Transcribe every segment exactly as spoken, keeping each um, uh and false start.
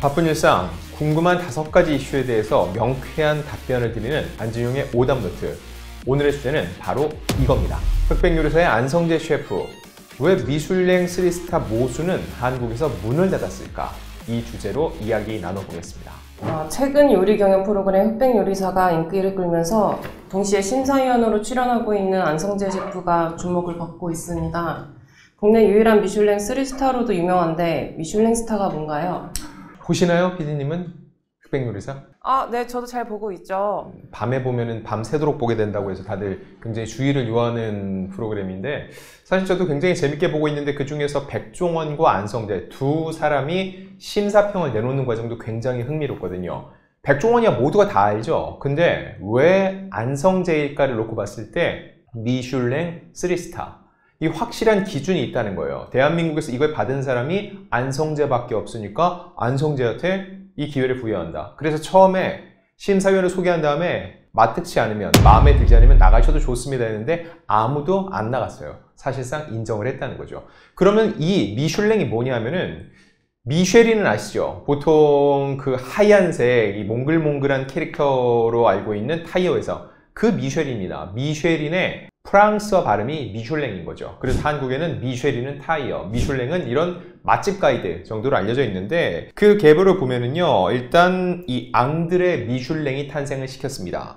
바쁜 일상, 궁금한 다섯 가지 이슈에 대해서 명쾌한 답변을 드리는 안진용의 오답노트. 오늘의 주제는 바로 이겁니다. 흑백요리사의 안성재 셰프. 왜 미슐랭 쓰리 스타 모수는 한국에서 문을 닫았을까? 이 주제로 이야기 나눠보겠습니다. 어, 최근 요리 경연 프로그램 흑백요리사가 인기를 끌면서 동시에 심사위원으로 출연하고 있는 안성재 셰프가 주목을 받고 있습니다. 국내 유일한 미슐랭 쓰리 스타로도 유명한데 미슐랭 스타가 뭔가요? 보시나요, 피디님은? 흑백요리사? 아, 네, 저도 잘 보고 있죠. 밤에 보면은 밤새도록 보게 된다고 해서 다들 굉장히 주의를 요하는 프로그램인데, 사실 저도 굉장히 재밌게 보고 있는데 그 중에서 백종원과 안성재 두 사람이 심사평을 내놓는 과정도 굉장히 흥미롭거든요. 백종원이야 모두가 다 알죠. 근데 왜 안성재일까를 놓고 봤을 때 미슐랭 쓰리 스타, 이 확실한 기준이 있다는 거예요. 대한민국에서 이걸 받은 사람이 안성재밖에 없으니까 안성재한테 이 기회를 부여한다. 그래서 처음에 심사위원을 소개한 다음에 마뜩지 않으면, 마음에 들지 않으면 나가셔도 좋습니다 했는데 아무도 안 나갔어요. 사실상 인정을 했다는 거죠. 그러면 이 미슐랭이 뭐냐면은, 미쉐린은 아시죠? 보통 그 하얀색 이 몽글몽글한 캐릭터로 알고 있는 타이어 회사, 그 미쉐린입니다. 미쉐린의 프랑스어 발음이 미슐랭인 거죠. 그래서 한국에는 미쉐린은 타이어, 미슐랭은 이런 맛집 가이드 정도로 알려져 있는데, 그 계보를 보면은요, 일단 이 앙드레 미슐랭이 탄생을 시켰습니다.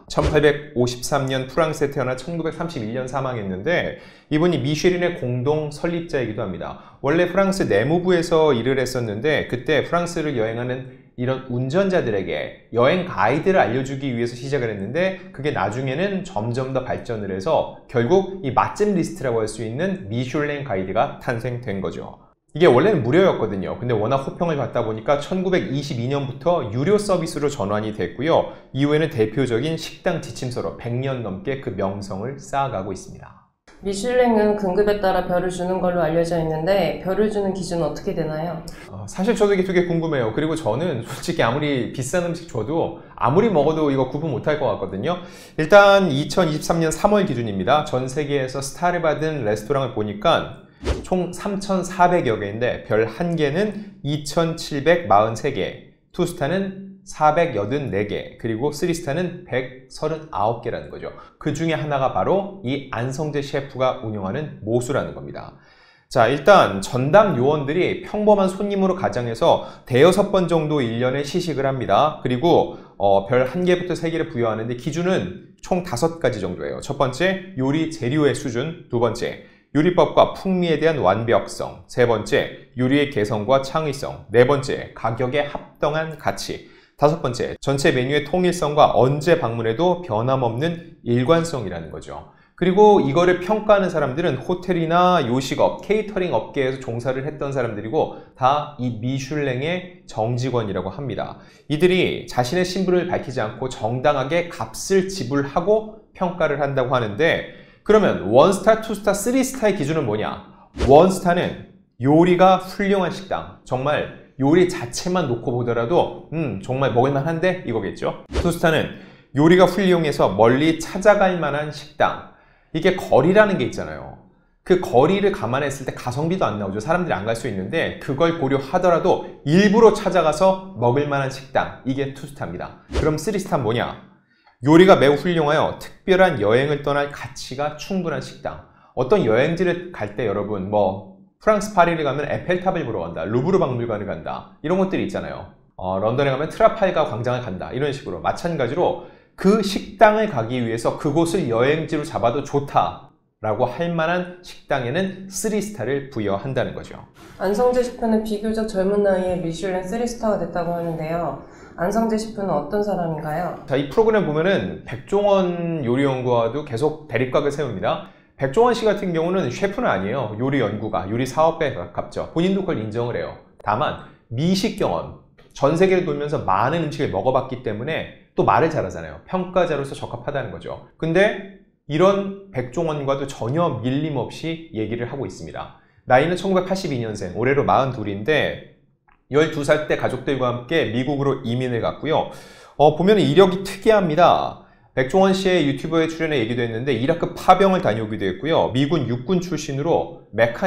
천팔백오십삼 년 프랑스에 태어나 천구백삼십일 년 사망했는데, 이분이 미쉐린의 공동 설립자이기도 합니다. 원래 프랑스 내무부에서 일을 했었는데, 그때 프랑스를 여행하는 이런 운전자들에게 여행 가이드를 알려주기 위해서 시작을 했는데, 그게 나중에는 점점 더 발전을 해서 결국 이 맛집 리스트라고 할 수 있는 미슐랭 가이드가 탄생된 거죠. 이게 원래는 무료였거든요. 근데 워낙 호평을 받다 보니까 천구백이십이 년부터 유료 서비스로 전환이 됐고요. 이후에는 대표적인 식당 지침서로 백 년 넘게 그 명성을 쌓아가고 있습니다. 미슐랭은 등급에 따라 별을 주는 걸로 알려져 있는데 별을 주는 기준은 어떻게 되나요? 어, 사실 저도 이게 되게 궁금해요. 그리고 저는 솔직히 아무리 비싼 음식 줘도 아무리 먹어도 이거 구분 못할 것 같거든요. 일단 이천이십삼 년 삼월 기준입니다. 전 세계에서 스타를 받은 레스토랑을 보니까 총 삼천사백여 개인데 별 한 개는 이천칠백사십삼 개, 투스타는 사백팔십사 개, 그리고 쓰리스타는 백삼십구 개라는 거죠. 그 중에 하나가 바로 이 안성재 셰프가 운영하는 모수라는 겁니다. 자, 일단 전담 요원들이 평범한 손님으로 가장해서 대여섯 번 정도 일 년에 시식을 합니다. 그리고 어, 별 한 개부터 세 개를 부여하는데 기준은 총 다섯 가지 정도예요. 첫 번째, 요리 재료의 수준. 두 번째, 요리법과 풍미에 대한 완벽성. 세 번째, 요리의 개성과 창의성. 네 번째, 가격에 합당한 가치. 다섯 번째, 전체 메뉴의 통일성과 언제 방문해도 변함없는 일관성이라는 거죠. 그리고 이거를 평가하는 사람들은 호텔이나 요식업, 케이터링 업계에서 종사를 했던 사람들이고 다 이 미슐랭의 정직원이라고 합니다. 이들이 자신의 신분을 밝히지 않고 정당하게 값을 지불하고 평가를 한다고 하는데, 그러면 원스타, 투스타, 쓰리스타의 기준은 뭐냐? 원스타는 요리가 훌륭한 식당, 정말 요리 자체만 놓고 보더라도 음 정말 먹을만한데 이거겠죠. 투스타는 요리가 훌륭해서 멀리 찾아갈 만한 식당. 이게 거리라는 게 있잖아요. 그 거리를 감안했을 때 가성비도 안 나오죠. 사람들이 안 갈 수 있는데 그걸 고려하더라도 일부러 찾아가서 먹을 만한 식당, 이게 투스타입니다. 그럼 쓰리스타는 뭐냐? 요리가 매우 훌륭하여 특별한 여행을 떠날 가치가 충분한 식당. 어떤 여행지를 갈 때 여러분 뭐 프랑스 파리를 가면 에펠탑을 보러 간다, 루브르 박물관을 간다, 이런 것들이 있잖아요. 어, 런던에 가면 트라팔가 광장을 간다, 이런 식으로. 마찬가지로 그 식당을 가기 위해서 그곳을 여행지로 잡아도 좋다라고 할 만한 식당에는 쓰리스타를 부여한다는 거죠. 안성재 셰프는 비교적 젊은 나이에 미슐랭 쓰리 스타가 됐다고 하는데요. 안성재 셰프는 어떤 사람인가요? 자, 이 프로그램 보면은 백종원 요리연구와도 계속 대립각을 세웁니다. 백종원 씨 같은 경우는 셰프는 아니에요. 요리 연구가, 요리 사업가에 가깝죠. 본인도 그걸 인정을 해요. 다만 미식 경험, 전 세계를 돌면서 많은 음식을 먹어봤기 때문에 또 말을 잘하잖아요. 평가자로서 적합하다는 거죠. 근데 이런 백종원과도 전혀 밀림 없이 얘기를 하고 있습니다. 나이는 천구백팔십이 년생, 올해로 마흔둘인데 열두 살 때 가족들과 함께 미국으로 이민을 갔고요. 어, 보면 이력이 특이합니다. 백종원 씨의 유튜브에 출연해 얘기도 했는데 이라크 파병을 다녀오기도 했고요. 미군 육군 출신으로 메카닉,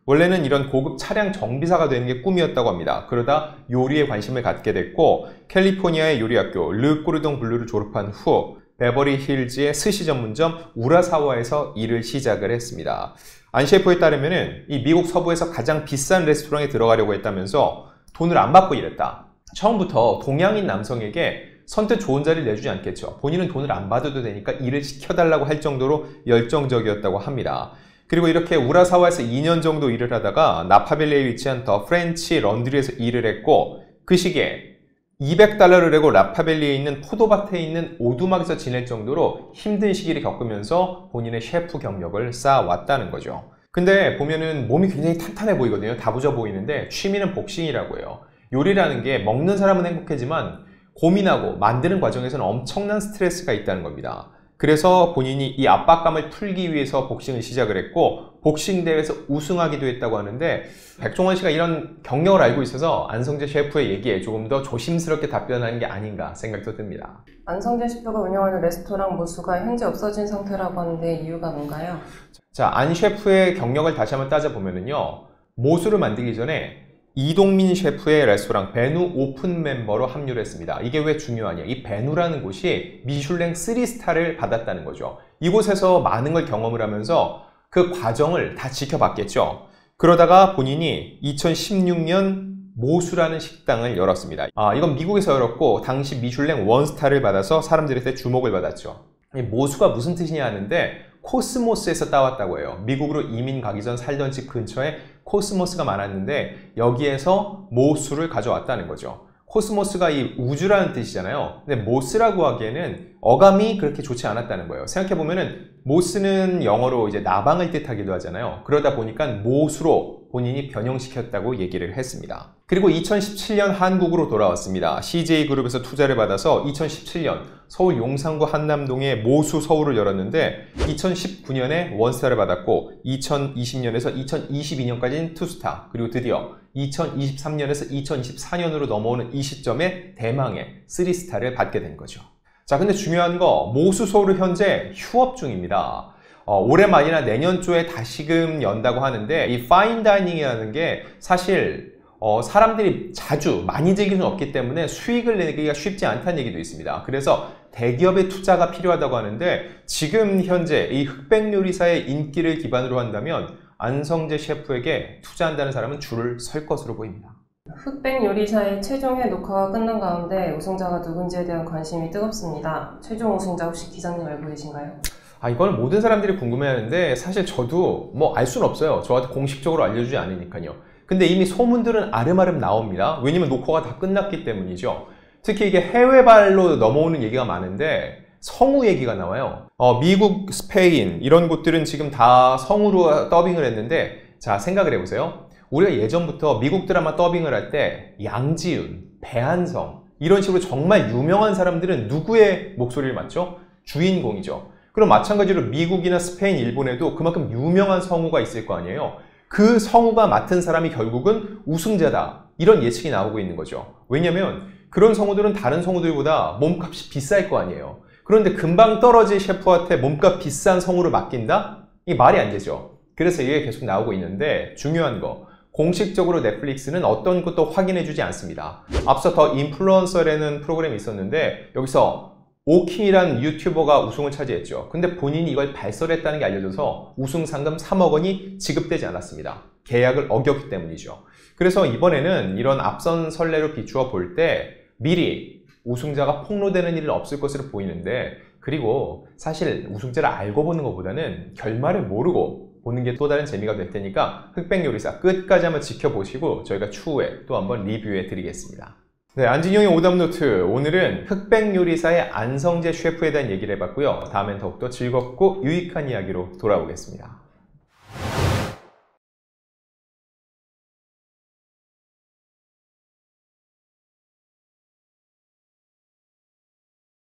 원래는 이런 고급 차량 정비사가 되는 게 꿈이었다고 합니다. 그러다 요리에 관심을 갖게 됐고 캘리포니아의 요리학교 르꼬르동 블루를 졸업한 후 베버리 힐즈의 스시 전문점 우라사와에서 일을 시작을 했습니다. 안 셰프에 따르면은 이 미국 서부에서 가장 비싼 레스토랑에 들어가려고 했다면서 돈을 안 받고 일했다. 처음부터 동양인 남성에게 선뜻 좋은 자리를 내주지 않겠죠. 본인은 돈을 안 받아도 되니까 일을 시켜달라고 할 정도로 열정적이었다고 합니다. 그리고 이렇게 우라사와에서 이 년 정도 일을 하다가 나파밸리에 위치한 더 프렌치 런드리에서 일을 했고 그 시기에 이백 달러를 내고 나파밸리에 있는 포도밭에 있는 오두막에서 지낼 정도로 힘든 시기를 겪으면서 본인의 셰프 경력을 쌓아왔다는 거죠. 근데 보면은 몸이 굉장히 탄탄해 보이거든요. 다부져 보이는데 취미는 복싱이라고 해요. 요리라는 게 먹는 사람은 행복하지만 고민하고 만드는 과정에서는 엄청난 스트레스가 있다는 겁니다. 그래서 본인이 이 압박감을 풀기 위해서 복싱을 시작을 했고 복싱 대회에서 우승하기도 했다고 하는데 백종원 씨가 이런 경력을 알고 있어서 안성재 셰프의 얘기에 조금 더 조심스럽게 답변하는 게 아닌가 생각도 듭니다. 안성재 셰프가 운영하는 레스토랑 모수가 현재 없어진 상태라고 하는데 이유가 뭔가요? 자, 안 셰프의 경력을 다시 한번 따져보면요. 모수를 만들기 전에 이동민 셰프의 레스토랑 베누 오픈 멤버로 합류를 했습니다. 이게 왜 중요하냐? 이 베누라는 곳이 미슐랭 쓰리 스타를 받았다는 거죠. 이곳에서 많은 걸 경험을 하면서 그 과정을 다 지켜봤겠죠. 그러다가 본인이 이천십육 년 모수라는 식당을 열었습니다. 아, 이건 미국에서 열었고 당시 미슐랭 원스타를 받아서 사람들한테 주목을 받았죠. 이 모수가 무슨 뜻이냐 하는데 코스모스에서 따왔다고 해요. 미국으로 이민 가기 전 살던 집 근처에 코스모스가 많았는데 여기에서 모수를 가져왔다는 거죠. 코스모스가 이 우주라는 뜻이잖아요. 근데 모스라고 하기에는 어감이 그렇게 좋지 않았다는 거예요. 생각해보면은 모스는 영어로 이제 나방을 뜻하기도 하잖아요. 그러다 보니까 모수로 본인이 변형시켰다고 얘기를 했습니다. 그리고 이천십칠 년 한국으로 돌아왔습니다. 씨제이그룹에서 투자를 받아서 이천십칠 년 서울 용산구 한남동에 모수 서울을 열었는데 이천십구 년에 원스타를 받았고 이천이십 년에서 이천이십이 년까지는 투스타, 그리고 드디어 이천이십삼 년에서 이천이십사 년으로 넘어오는 이 시점에 대망의 쓰리 스타를 받게 된 거죠. 자, 근데 중요한 거 모수 서울은 현재 휴업 중입니다. 어, 올해 말이나 내년 초에 다시금 연다고 하는데 이 파인다이닝이라는 게 사실 어, 사람들이 자주 많이 즐길 수는 없기 때문에 수익을 내기가 쉽지 않다는 얘기도 있습니다. 그래서 대기업의 투자가 필요하다고 하는데 지금 현재 이 흑백 요리사의 인기를 기반으로 한다면 안성재 셰프에게 투자한다는 사람은 줄을 설 것으로 보입니다. 흑백 요리사의 최종회 녹화가 끝난 가운데 우승자가 누군지에 대한 관심이 뜨겁습니다. 최종 우승자 혹시 기자님 알고 계신가요? 아, 이거는 모든 사람들이 궁금해하는데 사실 저도 뭐 알 수는 없어요. 저한테 공식적으로 알려주지 않으니까요. 근데 이미 소문들은 아름아름 나옵니다. 왜냐면 녹화가 다 끝났기 때문이죠. 특히 이게 해외발로 넘어오는 얘기가 많은데 성우 얘기가 나와요. 어, 미국, 스페인 이런 곳들은 지금 다 성우로 더빙을 했는데 자, 생각을 해보세요. 우리가 예전부터 미국 드라마 더빙을 할 때 양지윤, 배한성 이런 식으로 정말 유명한 사람들은 누구의 목소리를 맡죠? 주인공이죠. 그럼 마찬가지로 미국이나 스페인, 일본에도 그만큼 유명한 성우가 있을 거 아니에요. 그 성우가 맡은 사람이 결국은 우승자다. 이런 예측이 나오고 있는 거죠. 왜냐면 그런 성우들은 다른 성우들보다 몸값이 비쌀 거 아니에요. 그런데 금방 떨어질 셰프한테 몸값 비싼 성우를 맡긴다? 이게 말이 안 되죠. 그래서 이게 계속 나오고 있는데 중요한 거, 공식적으로 넷플릭스는 어떤 것도 확인해주지 않습니다. 앞서 더 인플루언서라는 프로그램이 있었는데 여기서 오킹이라는 유튜버가 우승을 차지했죠. 근데 본인이 이걸 발설했다는 게 알려져서 우승 상금 삼억 원이 지급되지 않았습니다. 계약을 어겼기 때문이죠. 그래서 이번에는 이런 앞선 선례로 비추어 볼 때 미리 우승자가 폭로되는 일은 없을 것으로 보이는데, 그리고 사실 우승자를 알고 보는 것보다는 결말을 모르고 보는 게 또 다른 재미가 될 테니까 흑백 요리사 끝까지 한번 지켜보시고 저희가 추후에 또 한번 리뷰해 드리겠습니다. 네, 안진영의 오답노트. 오늘은 흑백 요리사의 안성재 셰프에 대한 얘기를 해봤고요. 다음엔 더욱더 즐겁고 유익한 이야기로 돌아오겠습니다.